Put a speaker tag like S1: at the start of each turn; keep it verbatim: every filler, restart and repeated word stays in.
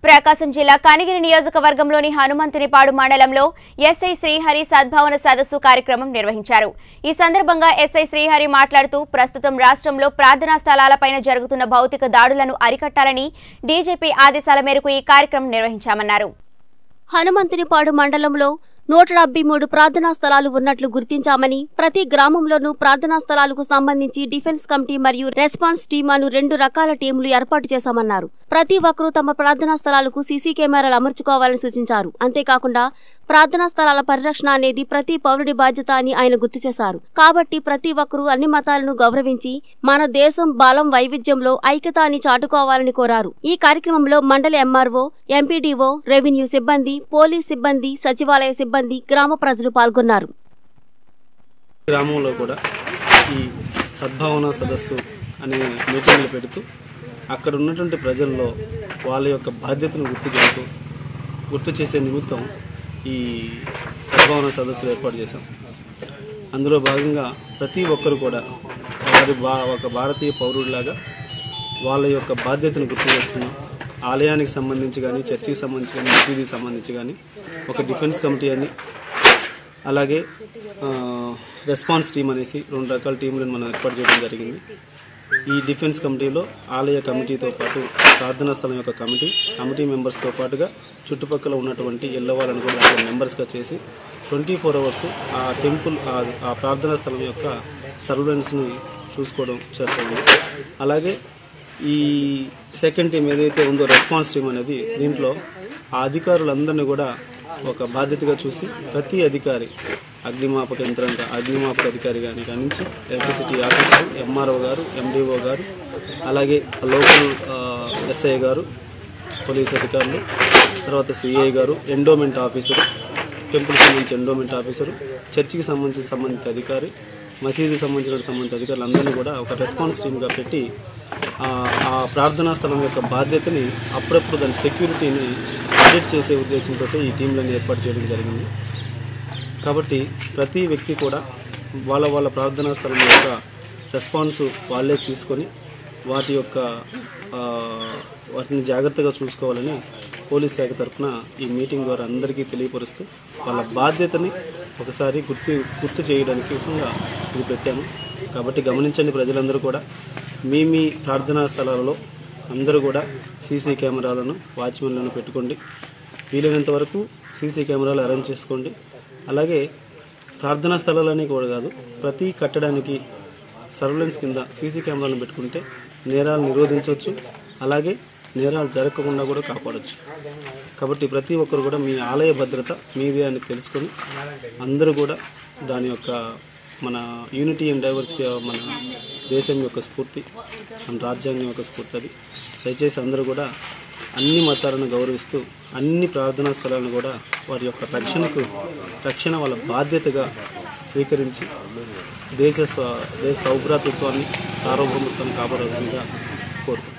S1: ప్రకాశం జిల్లా కనిగిరి నియోజకవర్గంలోని హనుమంతునిపాడు మండలంలో ఎస్ఐ శ్రీహరి సద్భావన సదస్సు కార్యక్రమం నిర్వహించారు। ఈ సందర్భంగా ఎస్ఐ శ్రీహరి మాట్లాడుతూ ప్రస్తుతం రాష్ట్రంలో ప్రార్థనా స్థలాలపైన జరుగుతున్న భౌతిక దాడులను అరికట్టాలని డీజీపీ ఆదేశాల మేరకు ఈ కార్యక్రమం నిర్వహించామన్నారు।
S2: హనుమంతునిపాడు మండలంలో నూట డెబ్బై మూడు ప్రార్థనా స్థలాలు ఉన్నట్లు గుర్తించామని ప్రతి గ్రామంలోనూ ప్రార్థనా స్థలాలకు సంబంధించి డిఫెన్స్ కమిటీ మరియు రెస్పాన్స్ టీమ్ అను రెండు రకాల టీంలు ఏర్పాటు చేశామన్నారు। ప్రతి ఒక్కరూ తమ ప్రార్థనా స్థలాలకు సీసీ కెమెరాలు అమర్చుకోవాలని సూచించారు। అంతేకాకుండా ప్రార్థనా స్థలాల పరిరక్షణ అనేది ప్రతి పౌరుడి బాధ్యత అని ఆయన గుర్తు చేశారు। కాబట్టి ప్రతి ఒక్కరూ అన్ని మతాలను గౌరవించి మన దేశం బలం వైవిధ్యంలో ఐక్యత అని చాటుకోవాలని కోరారు। ఈ కార్యక్రమంలో మండల ఎంఆర్ఓ, ఎంపీడీఓ, రెవెన్యూ సిబ్బంది, పోలీస్ సిబ్బంది, సచివాలయ సిబ్బంది, గ్రామ ప్రజలు పాల్గొన్నారు।
S3: గ్రామంలో కూడా ఈ సద్భావన సదస్సు అనే మీటింగ్లు పెడుతూ అక్కడ ఉన్నటువంటి ప్రజల్లో వాళ్ళ యొక్క బాధ్యతను గుర్తు చేస్తూ గుర్తు చేసే నిమిత్తం ఈ సద్భావన సదస్సులు ఏర్పాటు చేశాం। అందులో భాగంగా ప్రతి ఒక్కరు కూడా వారి బా ఒక భారతీయ పౌరుడిలాగా వాళ్ళ యొక్క బాధ్యతను గుర్తు చేస్తున్నాం। ఆలయానికి సంబంధించి కానీ, చర్చికి సంబంధించి కానీ, మసీదీకి సంబంధించి కానీ ఒక డిఫెన్స్ కమిటీ అని, అలాగే రెస్పాన్స్ టీం అనేసి రెండు రకాల టీంలను మనం ఏర్పాటు చేయడం జరిగింది। ఈ డిఫెన్స్ కమిటీలో ఆలయ కమిటీతో పాటు ప్రార్థనా స్థలం యొక్క కమిటీ కమిటీ మెంబర్స్తో పాటుగా చుట్టుపక్కల ఉన్నటువంటి ఎల్లవాళ్ళను కూడా దాంట్లో మెంబర్స్గా చేసి ట్వంటీ ఫోర్ అవర్స్ ఆ టెంపుల్ ఆ ప్రార్థనా స్థలం యొక్క సర్వేలెన్స్ని చూసుకోవడం చేస్తుంది। అలాగే ఈ సెకండ్ టీం ఏదైతే ఉందో రెస్పాన్స్ టీం అనేది దీంట్లో ఆ అధికారులందరినీ కూడా ఒక బాధ్యతగా చూసి ప్రతి అధికారి అగ్నిమాపక యంత్రాంగ అగ్నిమాపక అధికారి కానీ నుంచి ఎలక్ట్రిసిటీ ఆఫీసర్, ఎంఆర్ఓ గారు, ఎండిఓ గారు, అలాగే లోకల్ ఎస్ఐ గారు, పోలీస్ అధికారులు, తర్వాత సిఐ గారు, ఎండోమెంట్ ఆఫీసరు, టెంపుల్కి సంబంధించి ఎండోమెంట్ ఆఫీసరు, చర్చికి సంబంధించిన సంబంధిత అధికారి, మసీదుకి సంబంధించిన సంబంధిత అధికారులు అందరినీ కూడా ఒక రెస్పాన్స్ టీమ్గా పెట్టి ఆ ప్రార్థనా స్థలం యొక్క బాధ్యతని అప్పుడప్పుడు దాని సెక్యూరిటీని అప్డేట్ చేసే ఉద్దేశంతో ఈ టీంలను ఏర్పాటు చేయడం జరిగింది। కాబట్టి ప్రతి వ్యక్తి కూడా వాళ్ళ వాళ్ళ ప్రార్థనా స్థలం యొక్క రెస్పాన్స్ వాళ్ళే తీసుకొని వాటి యొక్క వాటిని జాగ్రత్తగా చూసుకోవాలని పోలీస్ శాఖ తరఫున ఈ మీటింగ్ ద్వారా అందరికీ తెలియపరుస్తూ వాళ్ళ బాధ్యతని ఒకసారి గుర్తు గుర్తు చేయడానికి విధంగా ఇది పెట్టాము। కాబట్టి గమనించండి ప్రజలందరూ కూడా మీ మీ ప్రార్థనా స్థలాలలో అందరూ కూడా సీసీ కెమెరాలను, వాచ్మెన్లను పెట్టుకోండి। వీలైనంత వరకు సీసీ కెమెరాలు అరేంజ్ చేసుకోండి। అలాగే ప్రార్థనా స్థలాలని కూడా కాదు, ప్రతి కట్టడానికి సర్వేలెన్స్ కింద సీసీ కెమెరాలను పెట్టుకుంటే నేరాలు నిరోధించవచ్చు, అలాగే నేరాలు జరగకుండా కూడా కాపాడవచ్చు। కాబట్టి ప్రతి ఒక్కరు కూడా మీ ఆలయ భద్రత మీదే అని తెలుసుకొని అందరూ కూడా దాని యొక్క మన యూనిటీ అండ్ డైవర్సిటీ మన దేశం యొక్క స్ఫూర్తి, మన రాజ్యాంగం యొక్క స్ఫూర్తి అది। దయచేసి అందరూ కూడా అన్ని మతాలను గౌరవిస్తూ అన్ని ప్రార్థనా స్థలాలను కూడా వారి యొక్క రక్షణకు రక్షణ వాళ్ళ బాధ్యతగా స్వీకరించి దేశ దేశ సౌభ్రాతృత్వాన్ని, సార్వభౌమత్వాన్ని కాపాడాల్సిందిగా కోరుకుంటున్నాను।